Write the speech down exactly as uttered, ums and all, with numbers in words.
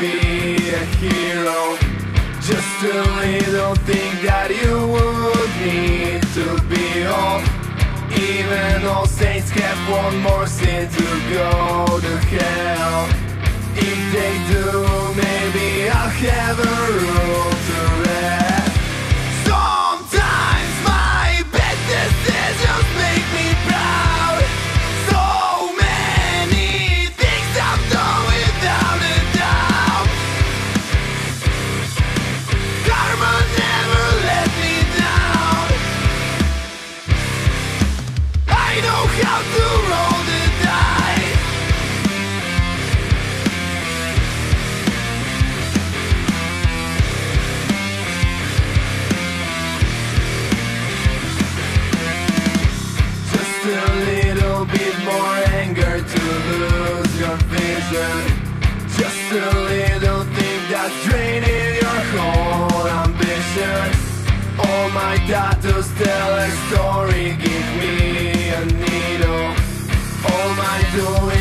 be a hero. Just a little thing that you would need to be off. Even all saints have one more sin to go to hell. If they do, maybe I'll have a room to rest. Sometimes my bad decisions make me proud. So many things I've done without a doubt. Karma never let me down. I know how to roll the dice. Just a little bit more anger to lose your vision. Just a little thing that's draining your whole ambition. All my tattoos tell a story, give me a needle. All my doing